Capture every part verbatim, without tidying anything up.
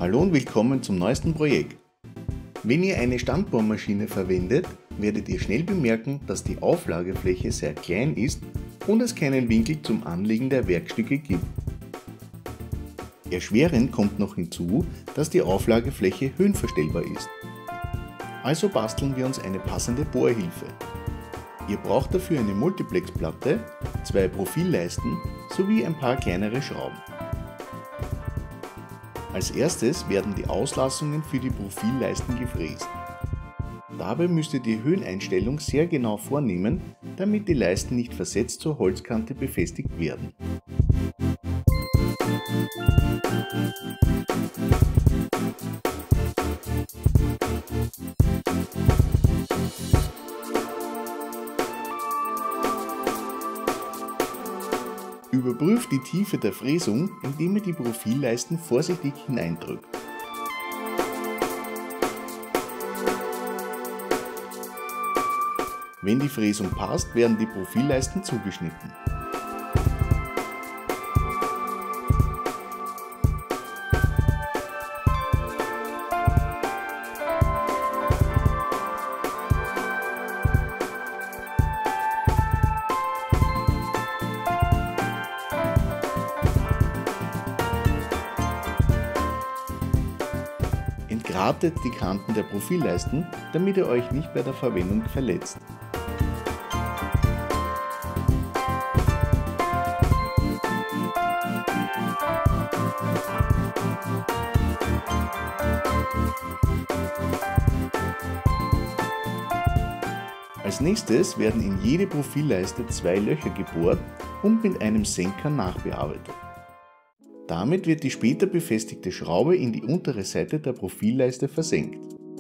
Hallo und willkommen zum neuesten Projekt. Wenn ihr eine Standbohrmaschine verwendet, werdet ihr schnell bemerken, dass die Auflagefläche sehr klein ist und es keinen Winkel zum Anlegen der Werkstücke gibt. Erschwerend kommt noch hinzu, dass die Auflagefläche höhenverstellbar ist. Also basteln wir uns eine passende Bohrhilfe. Ihr braucht dafür eine Multiplexplatte, zwei Profilleisten sowie ein paar kleinere Schrauben. Als erstes werden die Auslassungen für die Profilleisten gefräst. Dabei müsst ihr die Höheneinstellung sehr genau vornehmen, damit die Leisten nicht versetzt zur Holzkante befestigt werden. Überprüft die Tiefe der Fräsung, indem ihr die Profilleisten vorsichtig hineindrückt. Wenn die Fräsung passt, werden die Profilleisten zugeschnitten. Entgratet die Kanten der Profilleisten, damit ihr euch nicht bei der Verwendung verletzt. Als nächstes werden in jede Profilleiste zwei Löcher gebohrt und mit einem Senker nachbearbeitet. Damit wird die später befestigte Schraube in die untere Seite der Profilleiste versenkt.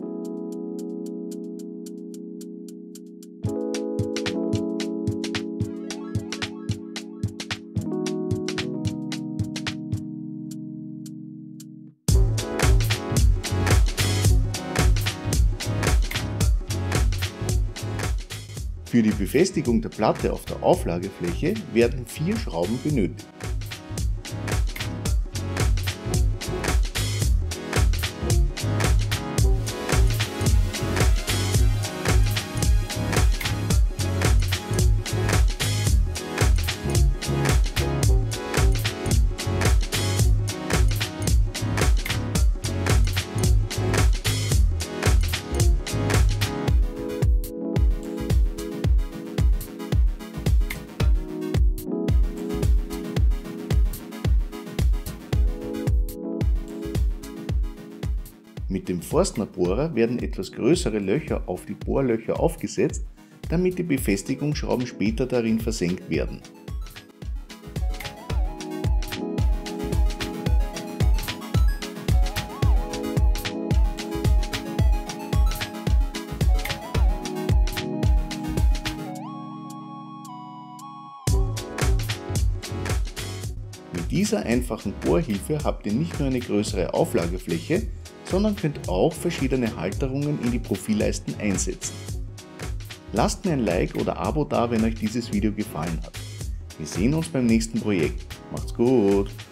Für die Befestigung der Platte auf der Auflagefläche werden vier Schrauben benötigt. Mit dem Forstner-Bohrer werden etwas größere Löcher auf die Bohrlöcher aufgesetzt, damit die Befestigungsschrauben später darin versenkt werden. Mit dieser einfachen Bohrhilfe habt ihr nicht nur eine größere Auflagefläche, sondern könnt auch verschiedene Halterungen in die Profilleisten einsetzen. Lasst mir ein Like oder Abo da, wenn euch dieses Video gefallen hat. Wir sehen uns beim nächsten Projekt. Macht's gut!